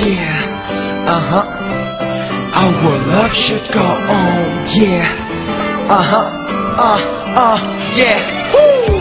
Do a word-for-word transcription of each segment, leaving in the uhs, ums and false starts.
yeah, uh-huh. Our love should go on, yeah, uh-huh, uh, uh, yeah, woo.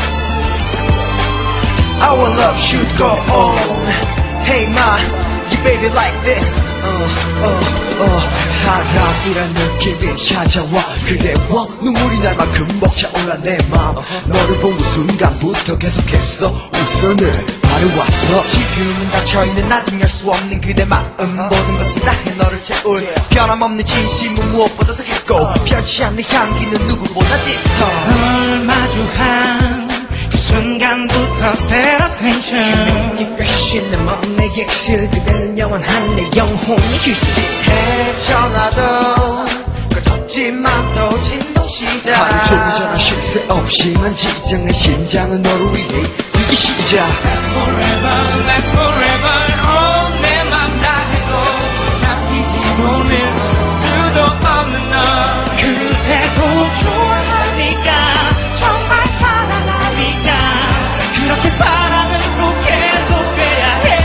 Our love should go on. Hey ma, you baby like this, uh, uh, uh. 사랑이란 느낌이 찾아와 그대와 눈물이 날 만큼 벅차올라 내 맘. 너를 본 그 순간부터 계속해서 우선을 바래왔어. 지금은 닫혀있는 아직 열 수 없는 그대 마음. 모든 것을 다해 너를 채울 변함없는 진심은 무엇보다 더 깊고 변치 않는 향기는 누구보다 짙어. 널 마주한 그 순간부터 Stay attention. She make me fresh in the morning 내 객실 그대는 영원한 내 영혼의 휴식. 헤쳐나도 꺼졌지만 또 진동 시작. 하루 종일 전화 쉴 새 없이 만지작 내 심장은 너를 위해 뛰기 시작. Forever, last forever. Oh, 내 맘 다 해도 잡히지고는 수도 없는 너. 그래도 좋아하니까 정말 사랑하니까 그렇게 사랑은 꼭 계속돼야 해.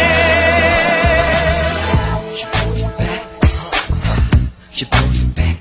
She pulls it back, she pulls it back.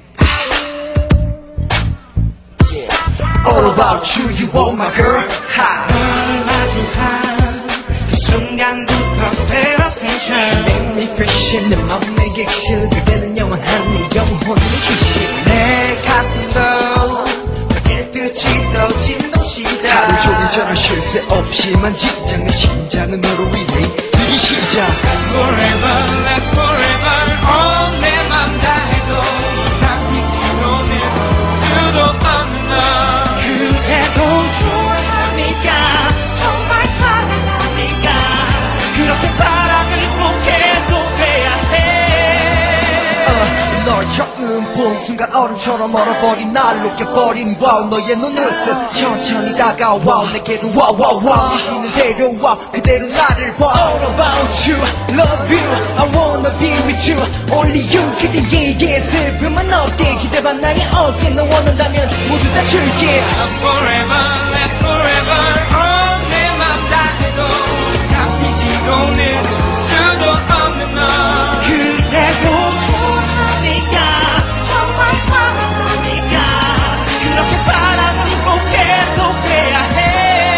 Yeah. All about you, you are my girl. 널 마주한 그 순간부터 Stay attention. Make me fresh in the morning 내 객실 그대는 영원한 내 영혼의 휴식. 내 가슴도 꺼질 듯이 또 진동 시작. 하루 종일 전화 쉴 새 없이 만지작 내 심장은 너를 위해 뛰기 시작. Forever, last forever. Oh, 내 맘 다 해도 잡히지고는 수도 없는 너. 그래도 좋아하니까 정말 사랑하니까 그렇게 사랑은 꼭 계속돼야 해. uh, 널 처음 본 순간 얼음처럼 얼어버린 날 녹여버린 wow 너의 눈웃음 천천히 다가와 내게로 wow wow wow 이기는 데려와 그대로 나를 봐. All about you, love you, I wanna be with you, only you. 그대에게 슬픔은 없게 기대봐 나의 어제 너 원한다면 모두 다 줄게. Forever, last forever. Oh, 내 맘 다 해도 잡히지고는 수도 없는 너. 그대로 좋아하니까 정말 사랑하니까 그렇게 사랑은 꼭 계속돼야 해.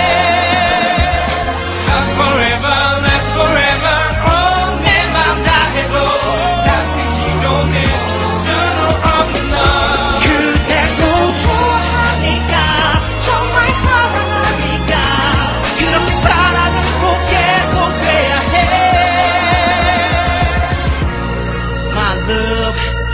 Forever, last forever. Oh, 내 맘 다 해도 잡히지고는 수도 없는 너. 그대로 좋아하니까 정말 사랑하니까 그렇게 사랑은 꼭 계속돼야 해. my love.